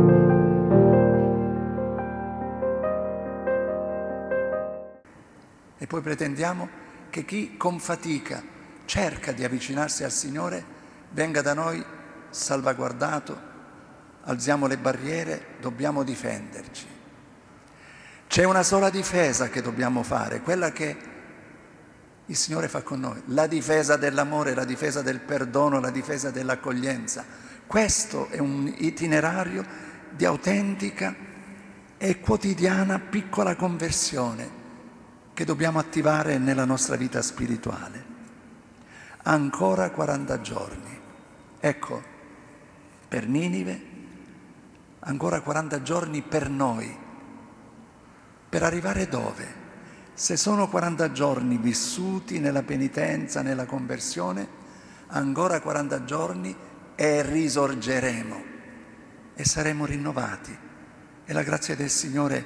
E poi pretendiamo che chi con fatica cerca di avvicinarsi al Signore venga da noi salvaguardato. Alziamo le barriere, dobbiamo difenderci. C'è una sola difesa che dobbiamo fare, quella che il Signore fa con noi, la difesa dell'amore, la difesa del perdono, la difesa dell'accoglienza. Questo è un itinerario di autentica e quotidiana piccola conversione che dobbiamo attivare nella nostra vita spirituale. Ancora 40 giorni. Ecco, per Ninive, ancora 40 giorni per noi. Per arrivare dove? Se sono 40 giorni vissuti nella penitenza, nella conversione, ancora 40 giorni e risorgeremo e saremo rinnovati. E la grazia del Signore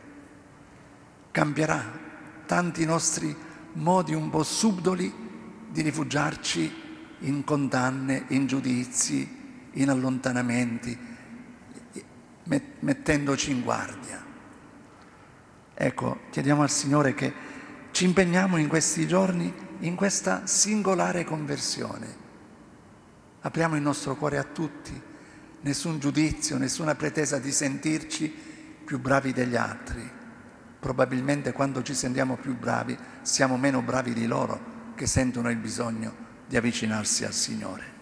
cambierà tanti nostri modi un po' subdoli di rifugiarci in condanne, in giudizi, in allontanamenti, mettendoci in guardia. Ecco, chiediamo al Signore che ci impegniamo in questi giorni in questa singolare conversione. Apriamo il nostro cuore a tutti, nessun giudizio, nessuna pretesa di sentirci più bravi degli altri. Probabilmente quando ci sentiamo più bravi siamo meno bravi di loro che sentono il bisogno di avvicinarsi al Signore.